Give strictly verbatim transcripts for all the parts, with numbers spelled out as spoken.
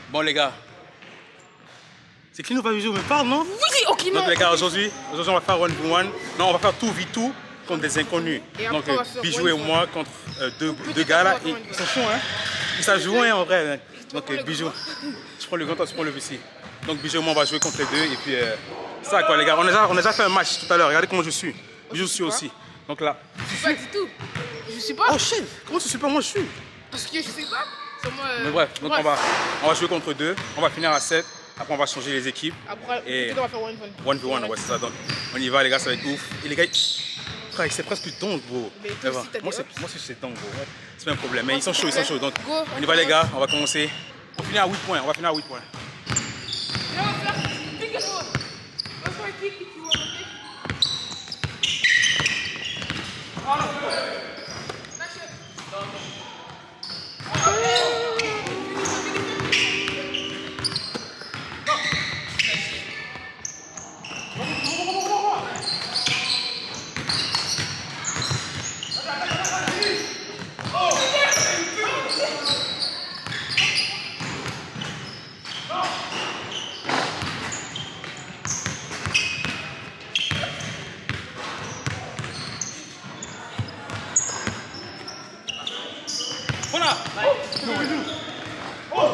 Bon les gars, c'est qui nous va jouer, on me parle non? Oui, ok, non. Donc les gars, aujourd'hui, aujourd'hui on va faire one v one. Non, on va faire tout v tout contre des inconnus. Et donc euh, Bijou et moi contre euh, deux, deux gars là. Et, ils sont chauds hein. Ils savent jouer hein, en vrai. Hein. Donc euh, Bijou, je prends le grand, toi tu prends le petit. Donc Bijou et moi on va jouer contre les deux. Et puis euh, ça quoi les gars, on a, déjà, on a déjà fait un match tout à l'heure. Regardez comment je suis. Bijou suis aussi. Donc là. Pas du tout. Je suis pas. Oh shit, comment tu suis pas? Moi je suis. Parce que je sais pas. Moi, euh... Mais bref, donc bref. On, va, on va jouer contre deux. On va finir à sept. Après, on va changer les équipes. Après, et on va faire one v one. one v one, ouais, c'est ça. Donc, on y va, les gars, ça va être ouf. Et les gars, frère, c'est presque donc, gros. Mais Mais toi bon, aussi, moi, c'est donc, gros. Ouais. C'est pas un problème. Mais ils sont chauds, ils sont chauds. Donc, Go, on y va, les gars. On va commencer. On finit à huit points. On va finir à huit points. Et on va faire pick and roll. On va faire un kick if you want, ok? Oh, no. Match it. Voilà. Oh.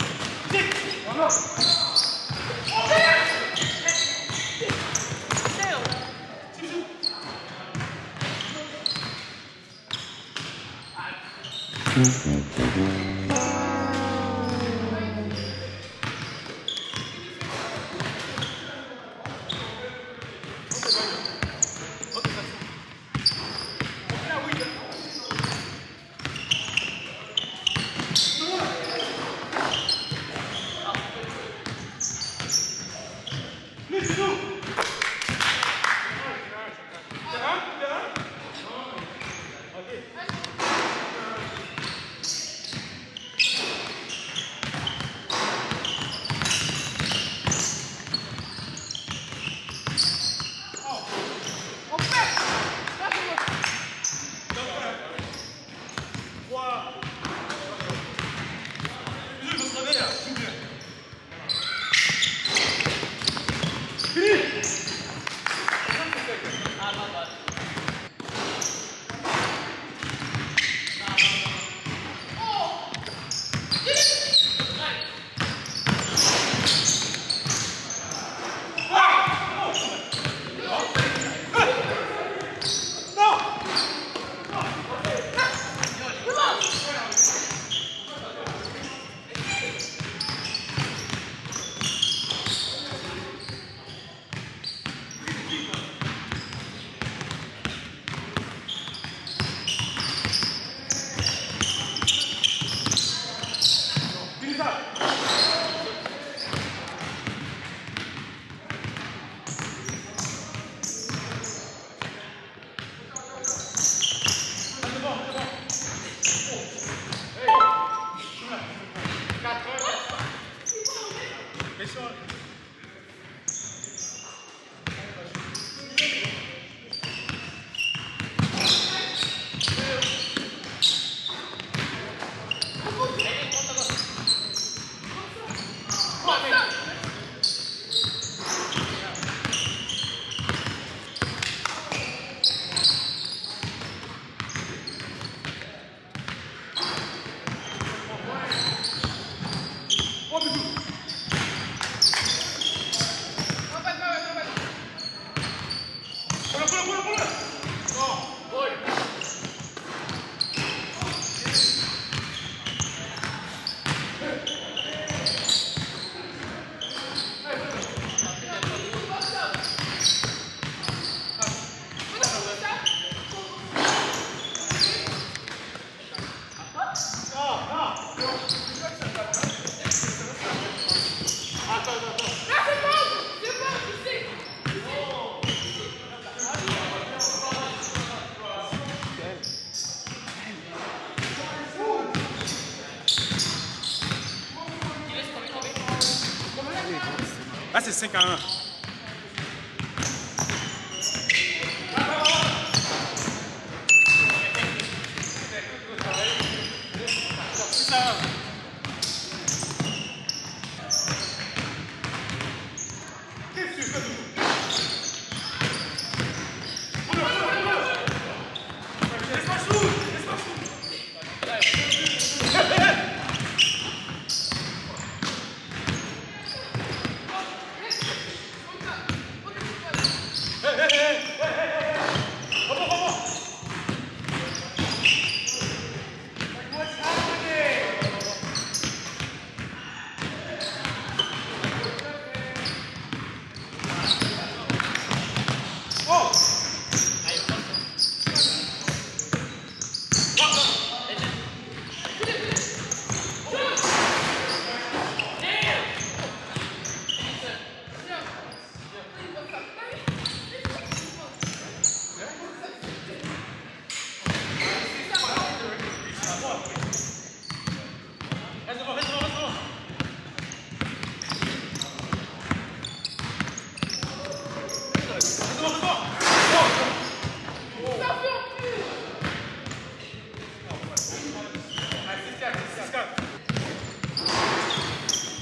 Là, c'est cinq à un.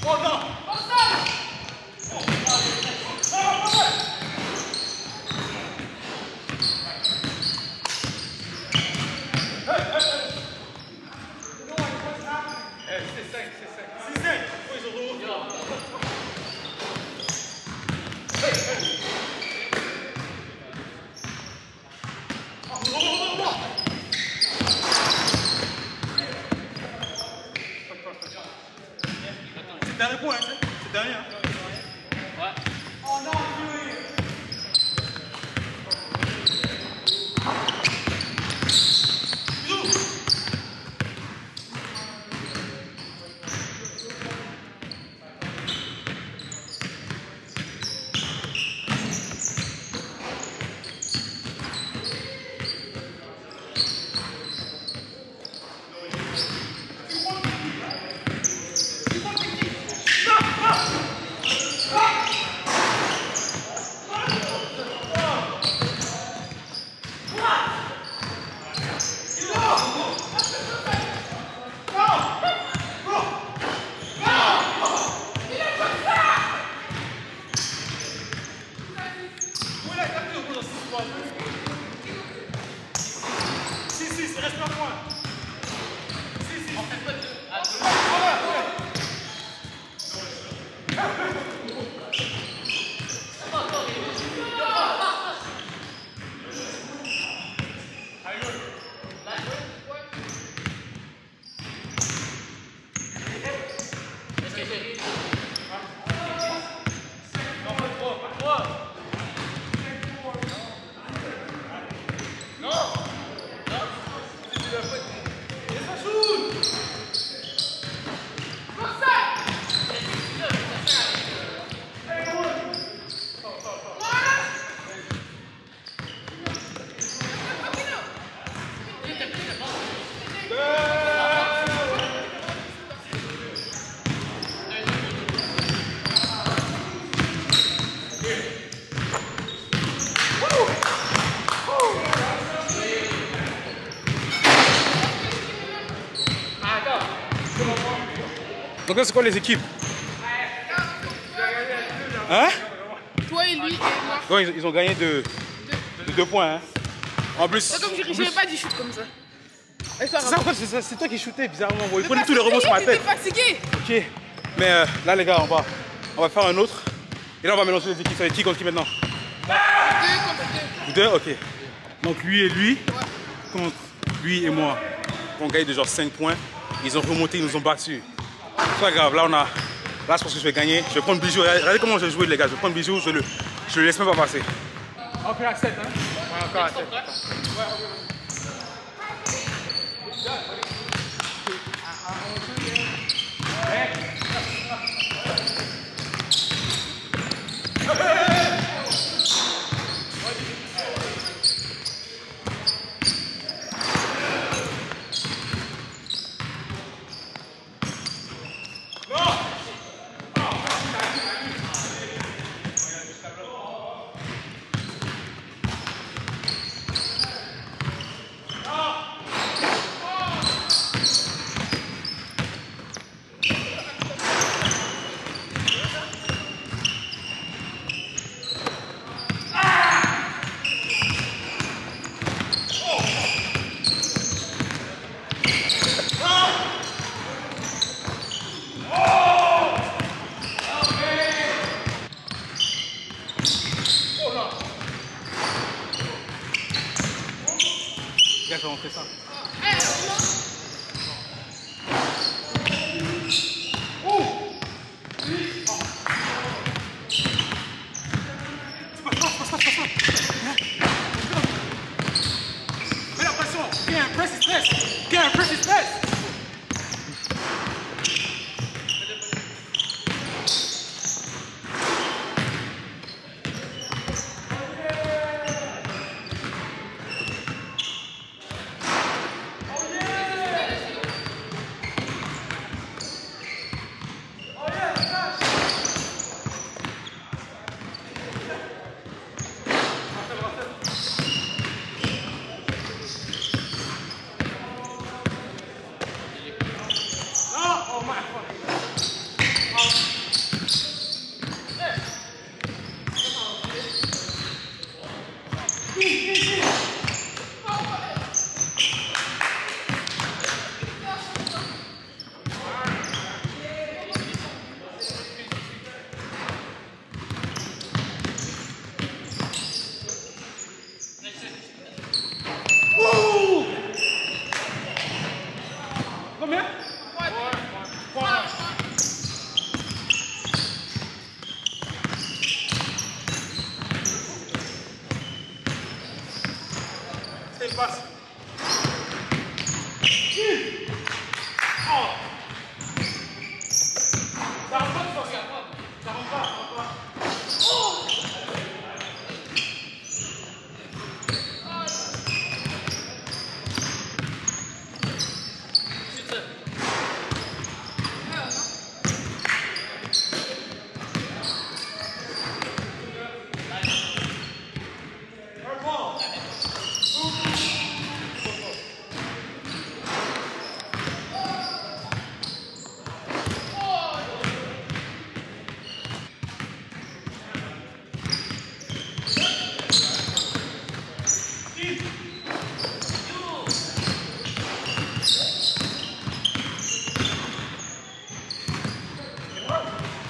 Dernier point, hein, c'est dernier. Hein. Ouais. Oh non, Donc là, c'est quoi les équipes? Hein? Toi et lui et moi. Ouais, ils, ils ont gagné de, de deux points. Hein. En plus. C'est comme je n'avais pas dit shoot comme ça. C'est toi qui shootais bizarrement. Ils prenaient tous les rebonds sur ma tête. J'étais fatigué. Ok. Mais euh, là, les gars, on va, on va faire un autre. Et là, on va mélanger les équipes. Ça va être qui contre qui maintenant? Deux contre deux. Deux, ok. Donc lui et lui, ouais. Contre lui et moi, on gagne de genre cinq points. Ils ont remonté, ils nous ont battus. C'est pas grave, là on a. Là je pense que je vais gagner. Je vais prendre Bijou. Regardez comment je vais jouer les gars. Je vais prendre Bijou, je le, je le laisse même pas passer. On fait à sept, hein? Ouais, encore à sept. Regarde, on fait ça. Mets la pression. Viens, press his chest. Viens, press his chest.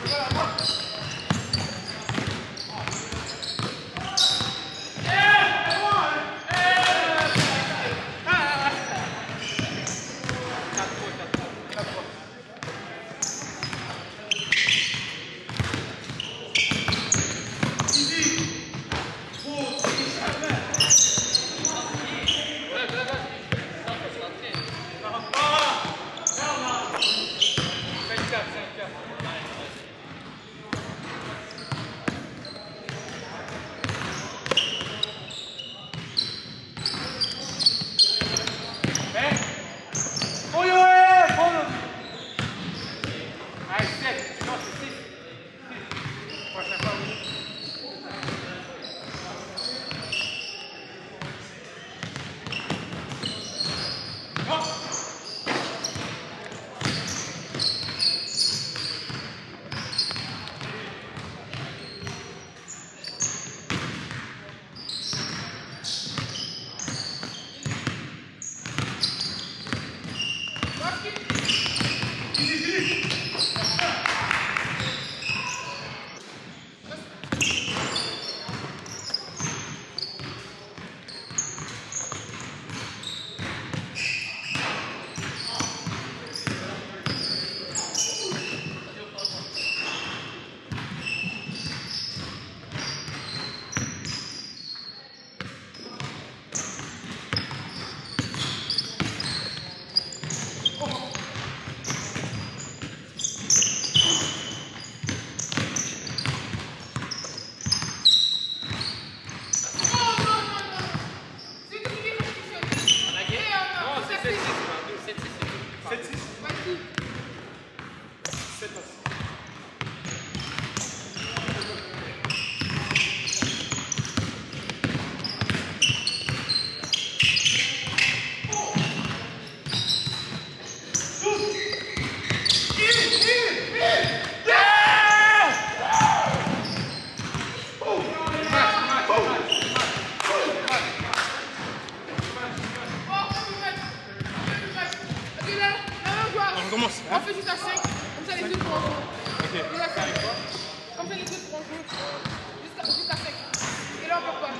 On fait jusqu'à cinq, comme ça les autres pourront jouer. Ok. Jusqu'à cinq. Comme ça les autres pourront jouer. Jusqu'à jusqu'à cinq. Et là on peut pas.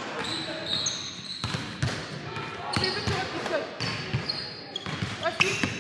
Les autres seront tout seuls. Voici.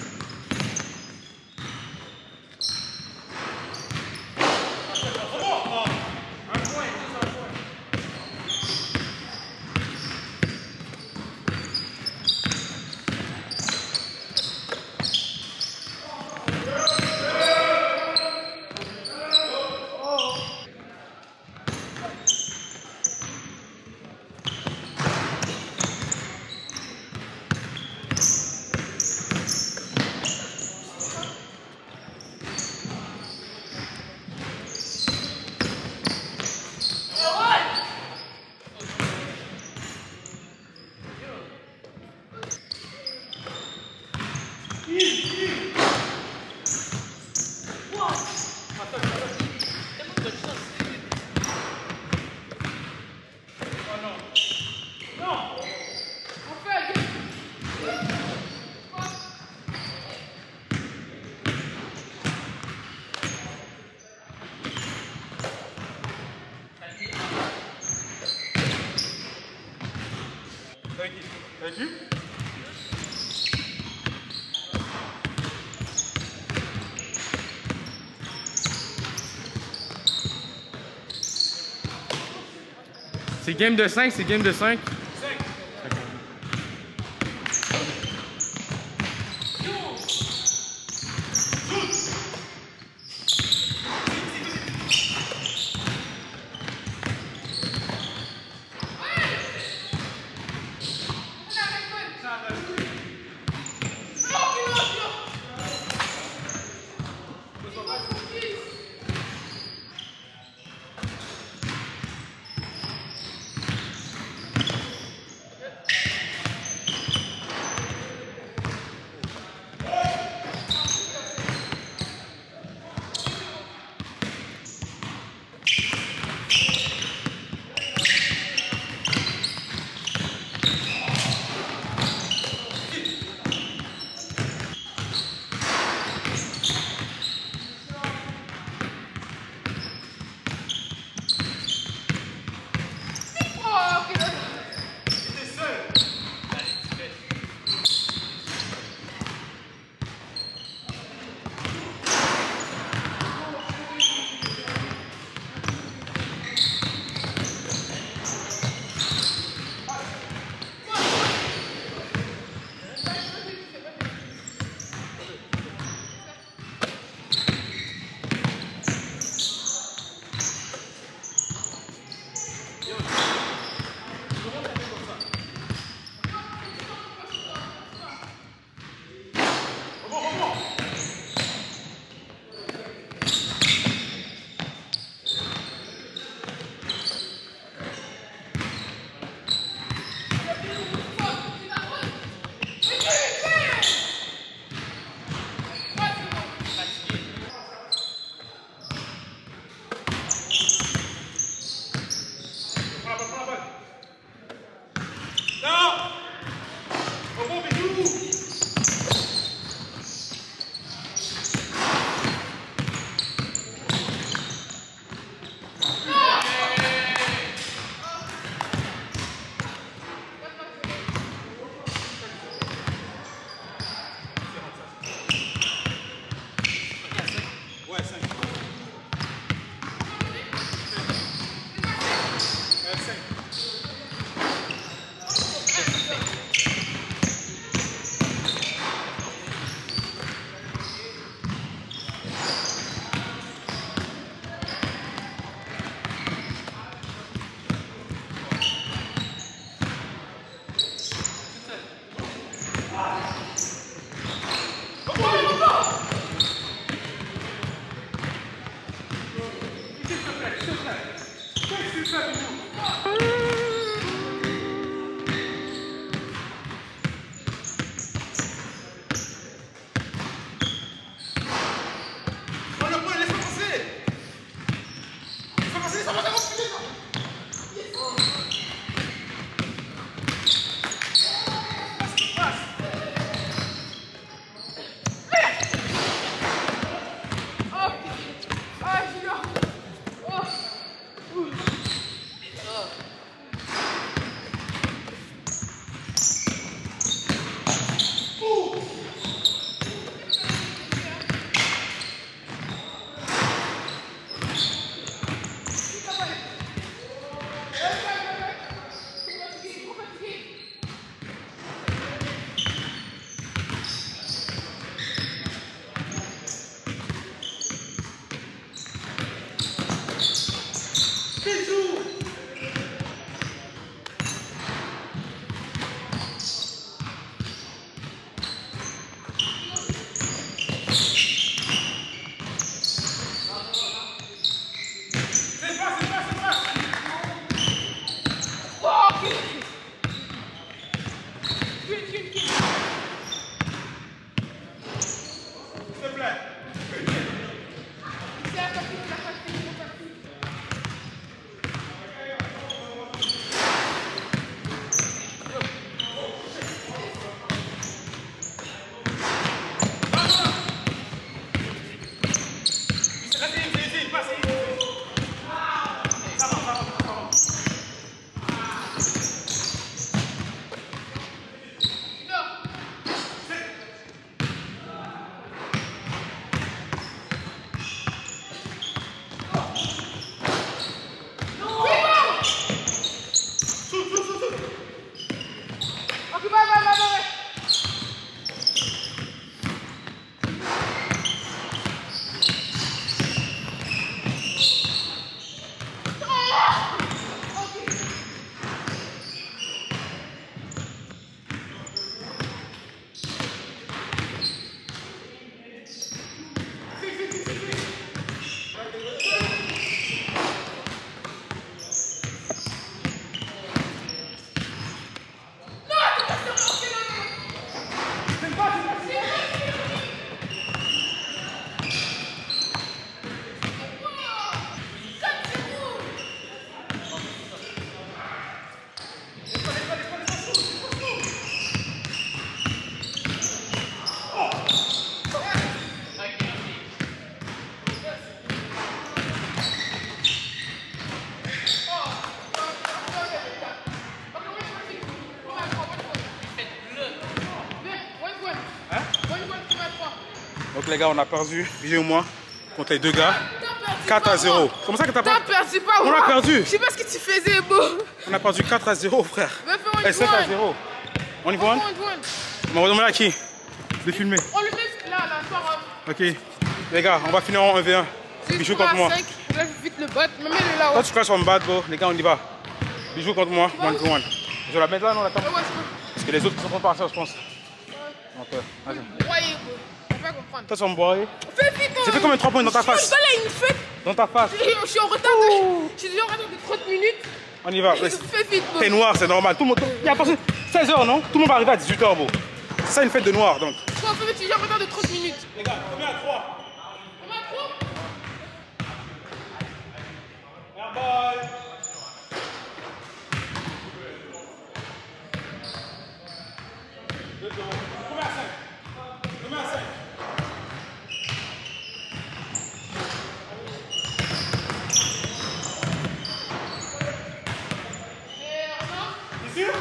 Come on! C'est game de cinq, c'est game de cinq. Donc les gars, on a perdu, Bijou et moi, contre les deux gars. quatre à zéro. Comment ça que t'as pas T'as perdu pas On moi. a perdu. Je sais pas ce que tu faisais, beau. On a perdu quatre à zéro, frère. Et sept à zéro. On y va? On va demander à qui de filmer. On le met là, là, soir. Ok. Les gars, on va finir en un v un. Bijou contre moi. Là, vite le bot. Me mets-le là. Toi, tu clashes sur me battre, bro. Les gars, on y va. Bijou contre moi, one v one. Je vais la mettre là, non, attends. Parce que les autres sont en train de partir, je pense. Ok, vas-y. Broyer, bro. On va comprendre. Toi, tu vas me broyer. Fais vite. J'ai fait combien de trois points dans ta face? Je suis une fête. Dans ta face. Je suis en retard de... Je suis déjà en retard de trente minutes. On y va. Fais vite, bro. T'es noir, c'est normal. Tout le monde... Il y a personne... seize heures, non? Tout le monde va arriver à dix-huit heures, bro. C'est ça une fête de noir, donc. Toi, fais vite, je suis déjà en retard de trente minutes. Les gars, combien à trois? Combien à trois? Airball. Combien à cinq? Combien à cinq? T'es sûr?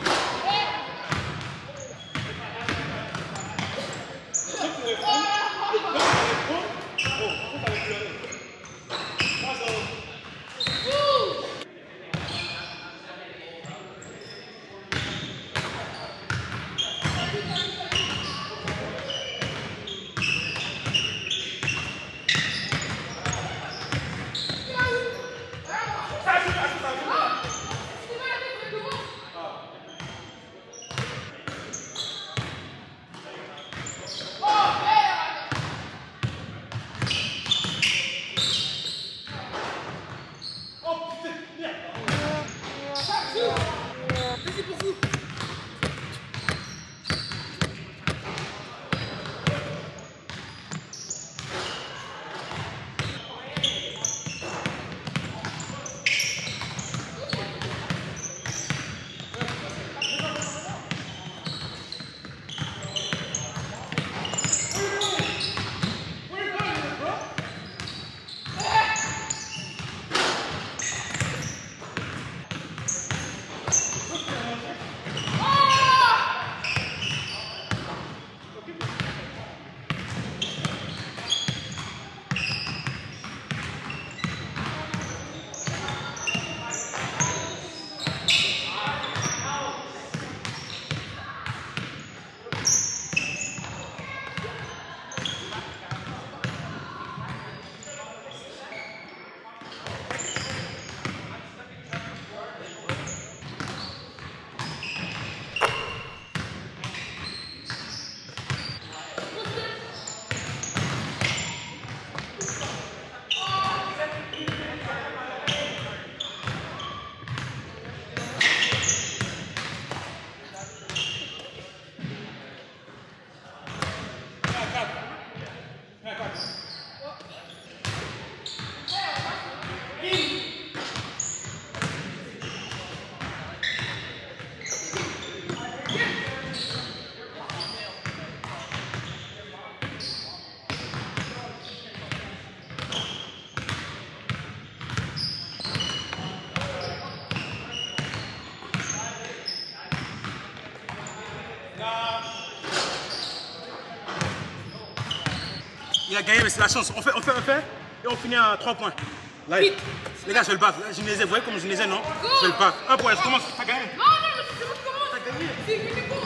Il a gagné, mais c'est la chance. On fait, on fait, on fait, et on finit à trois points. Là, les gars, je vais le battre. Je les ai, vous voyez comme je les ai, non? Je vais le battre. Un point, je commence. T'as gagné. Non, non, mais c'est bon, comment? T'as gagné. C'est c'est bon.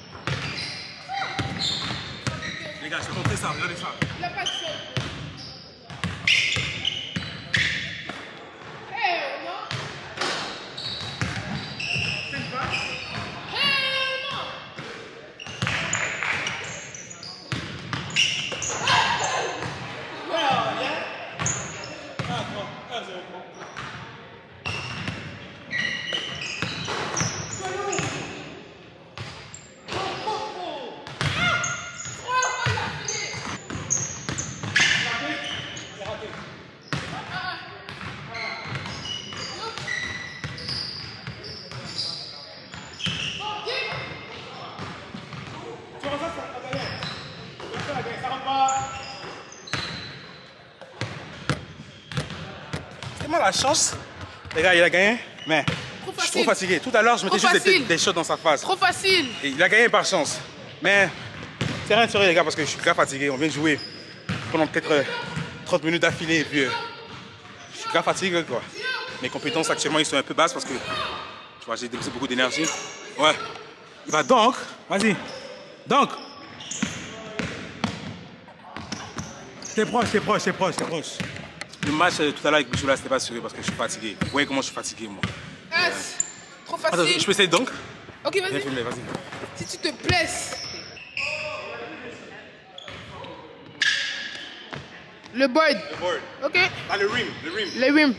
Les gars, je vais montrer ça, regardez ça. Il n'a pas de sol. la chance. Les gars, il a gagné, mais Trop je suis trop facile. fatigué. Tout à l'heure, je mettais Trop juste des, facile. des shots dans sa face. Trop facile. Et il a gagné par chance. Mais c'est rien de sérieux, les gars, parce que je suis grave fatigué. On vient de jouer pendant peut-être euh, trente minutes d'affilée. Et puis, euh, je suis grave fatigué, quoi. Mes compétences actuellement, ils sont un peu basses parce que tu vois, j'ai dépensé beaucoup d'énergie. Ouais. Il va donc. Vas-y. Donc. C'est proche, c'est proche, c'est proche, c'est proche. Le match euh, tout à l'heure avec Bichou là, c'était pas sûr parce que je suis fatigué. Vous voyez comment je suis fatigué, moi. Yes. Trop facile. Attends, je peux essayer donc? Ok, Viens vas-y. filmer, vas-y. Si tu te blesses. Le board. Le board. Ok. Ah, le rim, le rim. Le rim.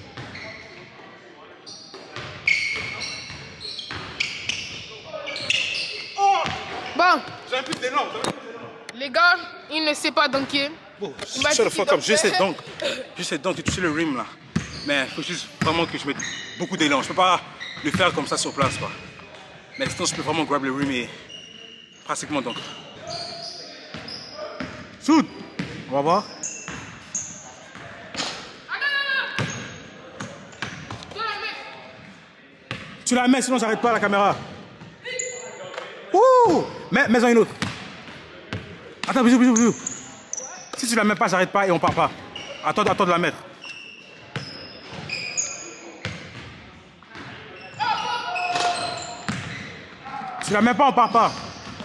Bon, J'ai un peu d'élan. les gars, il ne sait pas dunker. Bon, Il m'a shut the dit fuck qu'il up, je sais doit- donc. Je sais donc, tu touches le rim là. Mais il faut juste vraiment que je mette beaucoup d'élan. Je peux pas le faire comme ça sur place, quoi. Mais sinon, je peux vraiment grab le rim et pratiquement donc. Shoot! On va voir. Tu la mets, sinon j'arrête pas la caméra. Ouh! Mets, mets-en une autre. Attends, bisous, bisous, bisous. Si tu la mets pas, j'arrête pas et on part pas. Attends, attends de la mettre. Tu la mets pas, on part pas.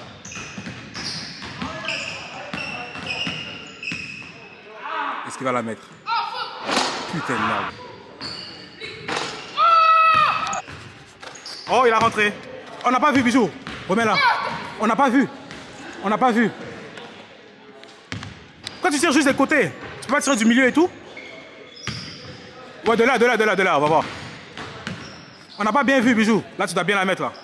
Est-ce qu'il va la mettre? Putain de merde. Oh, il a rentré. On n'a pas vu, bisous. Remets-la. On n'a pas vu. On n'a pas vu. Quand tu tires juste des côtés, tu peux pas tirer du milieu et tout? Ouais, de là, de là, de là, de là, on va voir. On n'a pas bien vu, bisous. Là, tu dois bien la mettre, là.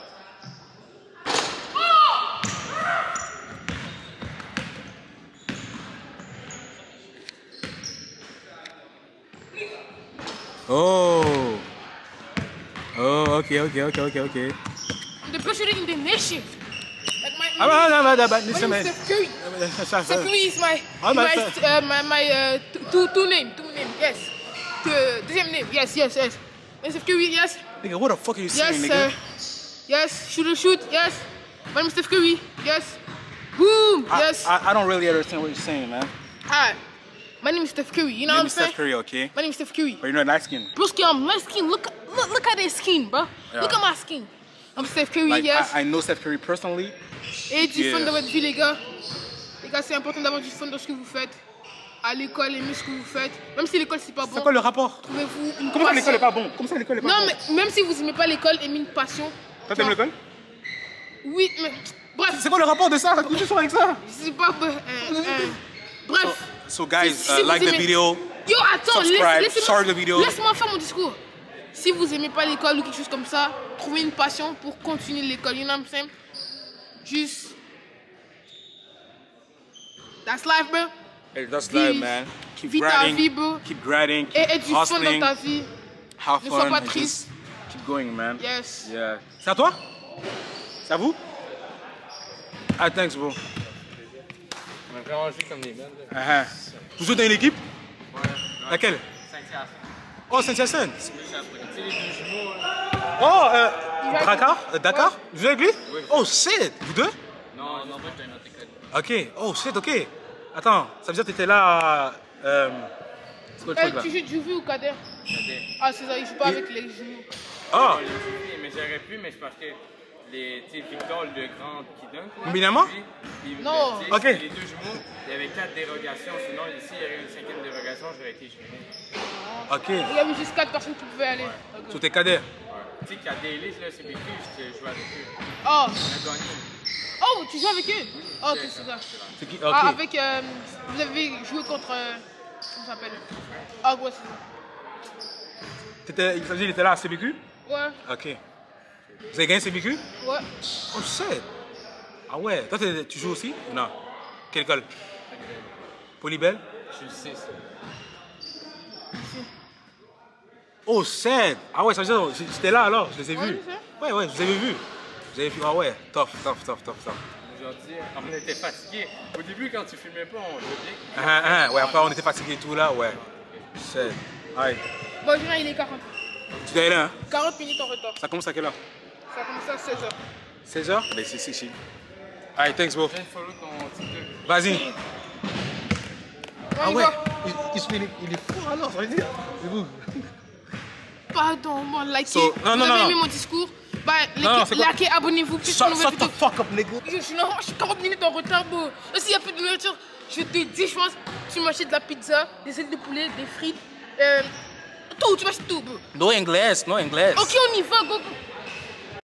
Oh. Oh, ok, ok, ok, ok, ok. The best shooter in the nation. Like my, Ah bah, bah, bah, bah, bah, my name is Steph Curry. ça, Steph Curry is my, Ah, bah, my, ça- uh, my, my uh, two, two name, two name, yes. The deuxième name, yes, yes, yes. My Steph Curry, yes, Nigga, what the fuck are you saying, yes, nigga? uh, yes. Shooter, shoot, yes. My name is Steph Curry, yes. Boom, I, yes. I, I don't really understand what you're saying, man. Alright. My name is Steph Curry. You know Your name what is I'm saying? Steph Curry, okay? My name is Steph Curry. But you're not light skin. Broski, I'm light skin. Look, look, look at this skin, bro. Yeah. Look at my skin. I'm Steph Curry, Like, yes. I, I know Steph Curry personally. Et du Yeah. fun de votre vie, les gars. Les gars, c'est important d'avoir du fun dans ce que vous faites. À l'école, aimez ce que vous faites. Même si l'école, c'est pas bon, C'est quoi le rapport? trouvez-vous une Comment ça passion. l'école est pas bon? Comment ça l'école est pas Non, bon? mais même si vous aimez pas l'école, aimez une passion. Toi, t'aimes Genre, l'école? Oui, mais bref, C'est quoi le rapport de ça? Qu'est-ce que tu fais avec ça? c'est pas... euh, euh, bref. So guys, Si- uh, si vous like the aimez- video. Yo, attends, laisse- Subscribe, laissez-moi share the video. laisse-moi faire mon discours. Si vous aimez pas l'école ou quelque chose comme ça, trouvez une passion pour continuer l'école. You know what I'm saying? Juste... That's life, bro. Hey, that's Vis- life, man. Keep vis ta grinding. vie, bro. Keep grinding. Et, et Keep du fun dans hustling. ta vie. Have Ne fun. sois pas and triste. just Keep going, man. Yes. Yeah. C'est à toi? C'est à vous? Ah, thanks, bro. On a vraiment joué comme des merdes. là. Uh -huh. Vous jouez dans une équipe? Ouais. Laquelle? Saint-Hyacinthe. Oh, Saint-Hyacinthe. Tu sais, les deux jumeaux, là. Oh, euh, Il va- Dakar? Euh, Dakar? Ouais. Vous jouez avec lui? Oh, shit! Vous deux? Non, non, moi, j'étais une autre école. Ok. Oh, shit, ok. Attends, ça veut dire que t'étais là. Euh, c'est quoi le Eh, truc là? tu joues du vu ou Kader? J'étais. Ah, c'est ça, il joue pas avec les jumeaux. Ah! Ouais, j'ai- Mais j'aurais pu, mais c'est parce que les, tu sais, Victor, le grand qui dunk. là, Éminemment? lui, il- Non. tu sais, Ok. Les deux jumeaux, il y avait quatre dérogations. Sinon, ici, il y aurait une cinquième dérogation, j'aurais été jumeau. Ok. Il y avait juste quatre personnes qui pouvaient aller. Ok. Sur tes cadets. Ouais. Tu sais, qu'à Daily, là, c'est vécu, je jouais avec eux. Oh. On a gagné. Oh, tu joues avec eux? Oh, ok, c'est ça. C'est qui? Ah, Ok. avec. euh, vous avez joué contre. euh, comment ça s'appelle? Ah, ouais, c'est ça. T'étais- Ça veut dire qu'il était là à C B Q? Ouais, Ok. Vous avez gagné C B Q? ouais. Oh shit! Ah ouais. Toi, t'es- tu joues aussi? Non. Quelle école? Polybelle? Je suis le six. Oh shit! Ah ouais, ça veut dire j'- j'étais là alors, je les ai Ouais, vus. je sais. Ouais, ouais, je vous avais vus. Vous avez vu? Ah ouais, tough, tough, tough, tough, tough. Aujourd'hui, on était fatigués. Au début, quand tu filmais pas, on jouait bien. Ah, ah, ouais, après on était fatigués et tout là, ouais. Shit. Alright. Bon, je viens, il est quarante. Tu dois y aller, hein? quarante minutes en retard. Ça commence à quelle heure? Ça commence à seize heures. seize heures? Mais c'est chill. Allez, thanks, bro. Je viens de follow ton TikTok. Vas-y. On Ah y ouais, va. il, il, il est, il est fort alors, ça veut dire. C'est vous. Pardon, moi, likez. So, non, vous non, avez non. aimé mon discours? Bah, Non, non, c'est quoi? likez, abonnez-vous. Plus Shut, pour nouvelles shut the vidéos. fuck up, nigga. Je, je, non, je suis quarante minutes en retard, bro. S'il n'y a plus de nourriture, je te dis, je pense, tu m'achètes de la pizza, des ailes de poulet, des frites, euh, tout, tu m'achètes tout, bro. No English, no English. Ok, on y va, go, go.